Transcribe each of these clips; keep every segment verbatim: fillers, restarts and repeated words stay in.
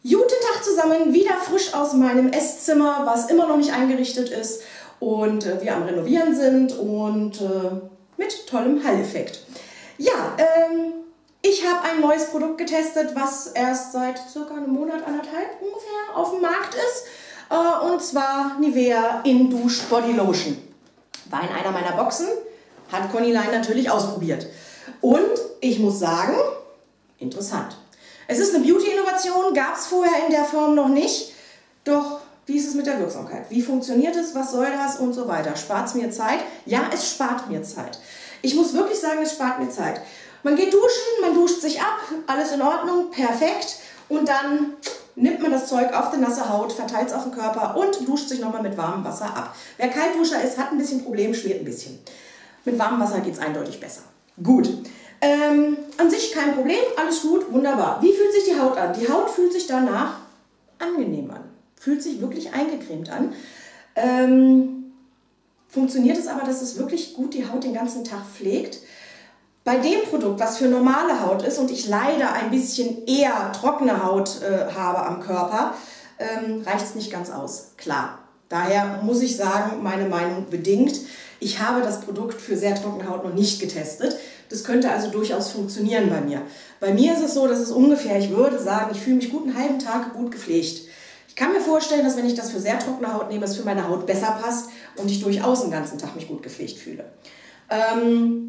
Guten Tag zusammen, wieder frisch aus meinem Esszimmer, was immer noch nicht eingerichtet ist und äh, wir am Renovieren sind und äh, mit tollem Hall-Effekt. Ja, ähm, ich habe ein neues Produkt getestet, was erst seit circa einem Monat, anderthalb ungefähr auf dem Markt ist, äh, und zwar Nivea In-Dusch Body Lotion. War in einer meiner Boxen, hat Conny Line natürlich ausprobiert und ich muss sagen, interessant. Es ist eine Beauty-Innovation, gab es vorher in der Form noch nicht. Doch wie ist es mit der Wirksamkeit? Wie funktioniert es? Was soll das? Und so weiter. Spart es mir Zeit? Ja, es spart mir Zeit. Ich muss wirklich sagen, es spart mir Zeit. Man geht duschen, man duscht sich ab, alles in Ordnung, perfekt. Und dann nimmt man das Zeug auf die nasse Haut, verteilt es auf den Körper und duscht sich nochmal mit warmem Wasser ab. Wer Kaltduscher ist, hat ein bisschen Problem, schmiert ein bisschen. Mit warmem Wasser geht es eindeutig besser. Gut. Ähm, an sich kein Problem, alles gut, wunderbar. Wie fühlt sich die Haut an? Die Haut fühlt sich danach angenehm an. Fühlt sich wirklich eingecremt an. Ähm, funktioniert es aber, dass es wirklich gut die Haut den ganzen Tag pflegt? Bei dem Produkt, was für normale Haut ist und ich leider ein bisschen eher trockene Haut äh, habe am Körper, ähm, reicht es nicht ganz aus. Klar. Daher muss ich sagen, meine Meinung bedingt. Ich habe das Produkt für sehr trockene Haut noch nicht getestet. Das könnte also durchaus funktionieren bei mir. Bei mir ist es so, dass es ungefähr, ich würde sagen, ich fühle mich gut einen halben Tag gut gepflegt. Ich kann mir vorstellen, dass wenn ich das für sehr trockene Haut nehme, es für meine Haut besser passt und ich durchaus den ganzen Tag mich gut gepflegt fühle. Ähm,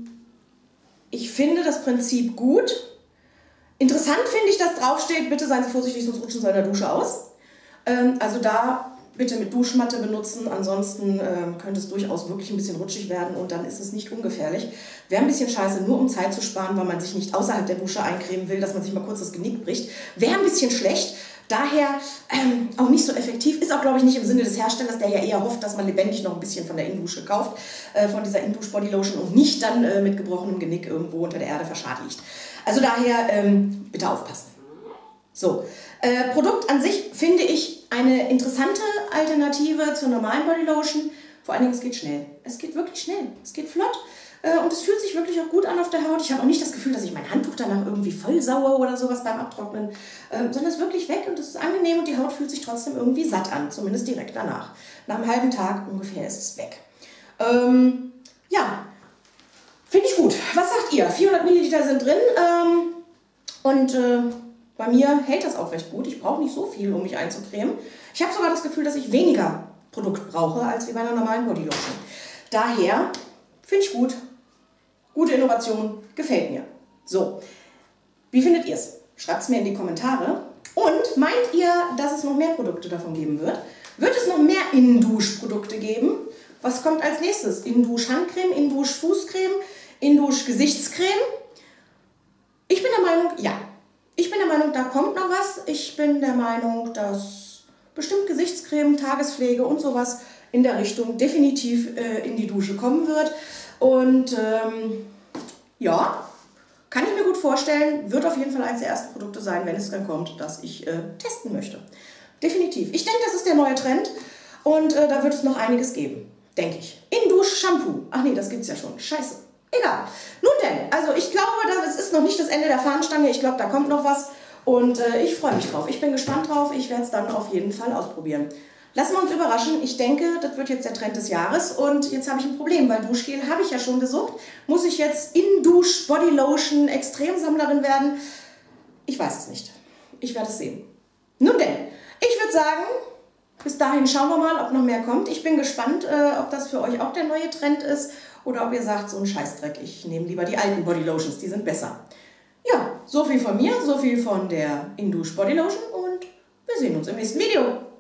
ich finde das Prinzip gut. Interessant finde ich, dass draufsteht, bitte seien Sie vorsichtig, sonst rutschen Sie in der Dusche aus. Ähm, also da bitte mit Duschmatte benutzen, ansonsten äh, könnte es durchaus wirklich ein bisschen rutschig werden und dann ist es nicht ungefährlich. Wäre ein bisschen scheiße, nur um Zeit zu sparen, weil man sich nicht außerhalb der Dusche eincremen will, dass man sich mal kurz das Genick bricht. Wäre ein bisschen schlecht, daher ähm, auch nicht so effektiv. Ist auch, glaube ich, nicht im Sinne des Herstellers, der ja eher hofft, dass man lebendig noch ein bisschen von der Indusche kauft, äh, von dieser In-Dusch Body Lotion und nicht dann äh, mit gebrochenem Genick irgendwo unter der Erde verscharrt liegt. Also daher ähm, bitte aufpassen. So, äh, Produkt an sich finde ich eine interessante Alternative zur normalen Bodylotion. Vor allen Dingen, es geht schnell. Es geht wirklich schnell. Es geht flott äh, und es fühlt sich wirklich auch gut an auf der Haut. Ich habe auch nicht das Gefühl, dass ich mein Handtuch danach irgendwie voll sauer oder sowas beim Abtrocknen, äh, sondern es ist wirklich weg und es ist angenehm und die Haut fühlt sich trotzdem irgendwie satt an, zumindest direkt danach. Nach einem halben Tag ungefähr ist es weg. Ähm, ja, finde ich gut. Was sagt ihr? vierhundert Milliliter sind drin ähm, und äh, bei mir hält das auch recht gut. Ich brauche nicht so viel, um mich einzucremen. Ich habe sogar das Gefühl, dass ich weniger Produkt brauche, als wie bei einer normalen Bodylotion. Daher finde ich gut. Gute Innovation, gefällt mir. So, wie findet ihr es? Schreibt es mir in die Kommentare. Und meint ihr, dass es noch mehr Produkte davon geben wird? Wird es noch mehr In-Dusch-Produkte geben? Was kommt als nächstes? In-Dusch-Handcreme, In-Dusch-Fußcreme, In-Dusch-Gesichtscreme? Ich bin der Meinung, ja. Ich bin der Meinung, da kommt noch was. Ich bin der Meinung, dass bestimmt Gesichtscreme, Tagespflege und sowas in der Richtung definitiv äh, in die Dusche kommen wird. Und ähm, ja, kann ich mir gut vorstellen, wird auf jeden Fall eines der ersten Produkte sein, wenn es dann kommt, das ich äh, testen möchte. Definitiv. Ich denke, das ist der neue Trend und äh, da wird es noch einiges geben, denke ich. In-Dusch-Shampoo. Ach nee, das gibt es ja schon. Scheiße. Egal. Nun denn, also ich glaube, das ist noch nicht das Ende der Fahnenstange. Ich glaube, da kommt noch was und äh, ich freue mich drauf. Ich bin gespannt drauf. Ich werde es dann auf jeden Fall ausprobieren. Lassen wir uns überraschen. Ich denke, das wird jetzt der Trend des Jahres und jetzt habe ich ein Problem, weil Duschgel habe ich ja schon gesucht. Muss ich jetzt In-Dusch Body Lotion Extremsammlerin werden? Ich weiß es nicht. Ich werde es sehen. Nun denn, ich würde sagen, bis dahin schauen wir mal, ob noch mehr kommt. Ich bin gespannt, äh, ob das für euch auch der neue Trend ist. Oder ob ihr sagt, so ein Scheißdreck, ich nehme lieber die alten Body Lotions, die sind besser. Ja, so viel von mir, so viel von der In-Dusch Body Lotion und wir sehen uns im nächsten Video.